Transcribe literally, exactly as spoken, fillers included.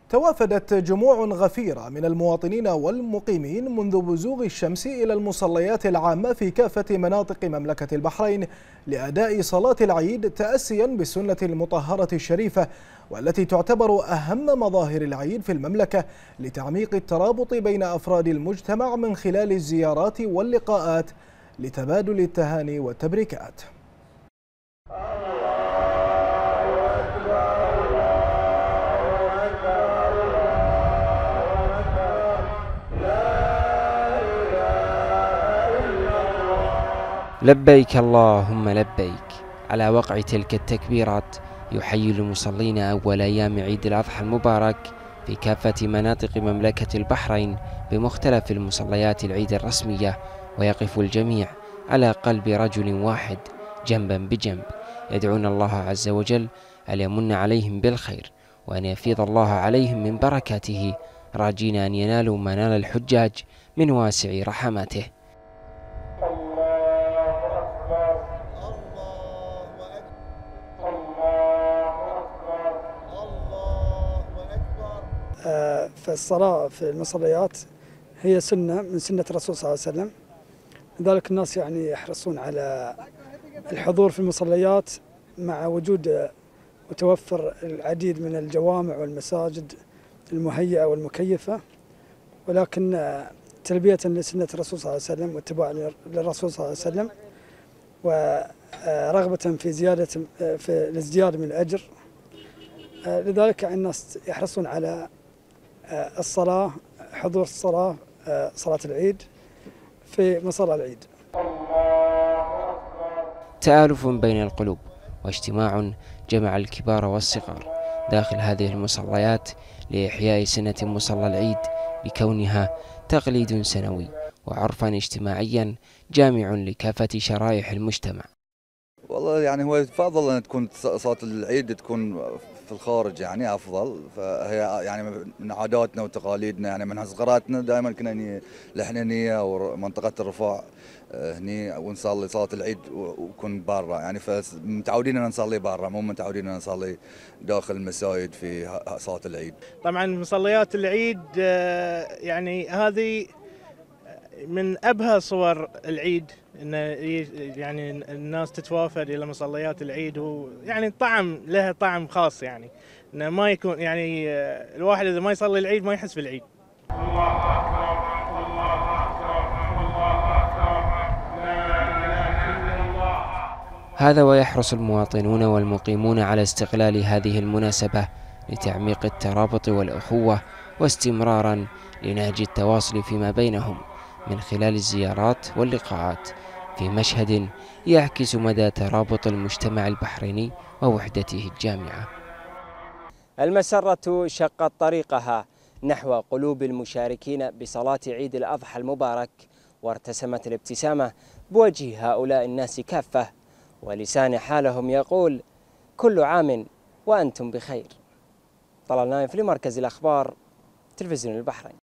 توافدت جموع غفيرة من المواطنين والمقيمين منذ بزوغ الشمس إلى المصليات العامة في كافة مناطق مملكة البحرين لأداء صلاة العيد تأسيا بالسنة المطهرة الشريفة، والتي تعتبر أهم مظاهر العيد في المملكة لتعميق الترابط بين أفراد المجتمع من خلال الزيارات واللقاءات لتبادل التهاني والتبريكات. لبيك اللهم لبيك. على وقع تلك التكبيرات يحيي المصلين أول أيام عيد الأضحى المبارك في كافة مناطق مملكة البحرين بمختلف المصليات العيد الرسمية، ويقف الجميع على قلب رجل واحد جنبا بجنب يدعون الله عز وجل أن يمن عليهم بالخير وأن يفيض الله عليهم من بركاته، راجين أن ينالوا منال الحجاج من واسع رحمته. فالصلاة في المصليات هي سنة من سنة الرسول صلى الله عليه وسلم، لذلك الناس يعني يحرصون على الحضور في المصليات مع وجود متوفر العديد من الجوامع والمساجد المهيئة والمكيفة، ولكن تلبية لسنة الرسول صلى الله عليه وسلم واتباعا للرسول صلى الله عليه وسلم ورغبة في زيادة في الازدياد من الأجر، لذلك يعني الناس يحرصون على الصلاة، حضور الصلاة صلاة العيد في مصلى العيد. تآلف بين القلوب واجتماع جمع الكبار والصغار داخل هذه المصليات لإحياء سنة مصلى العيد بكونها تقليد سنوي وعرفا اجتماعيا جامع لكافة شرائح المجتمع. والله يعني هو يفضل أن تكون صلاة العيد تكون في الخارج، يعني أفضل، فهي يعني من عاداتنا وتقاليدنا، يعني من صغراتنا دائما كنا الحنينية ومنطقة الرفاع هني ونصلي صلاة العيد ونكون برا، يعني فمتعودين أن نصلي برا، مو متعودين أن نصلي داخل المساجد في صلاة العيد. طبعا مصليات العيد يعني هذه من أبهى صور العيد، إن يعني الناس تتوافد إلى مصليات العيد، ويعني طعم لها طعم خاص، يعني إنه ما يكون يعني الواحد إذا ما يصلي العيد ما يحس بالعيد. الله أكبر الله أكبر الله أكبر لا إله إلا الله. هذا ويحرص المواطنون والمقيمون على استغلال هذه المناسبة لتعميق الترابط والأخوة واستمرارا لنهج التواصل فيما بينهم من خلال الزيارات واللقاءات، في مشهد يعكس مدى ترابط المجتمع البحريني ووحدته الجامعة. المسرة شقت طريقها نحو قلوب المشاركين بصلاة عيد الأضحى المبارك، وارتسمت الابتسامة بوجه هؤلاء الناس كافة، ولسان حالهم يقول كل عام وأنتم بخير. طلال نايف لمركز الأخبار، تلفزيون البحرين.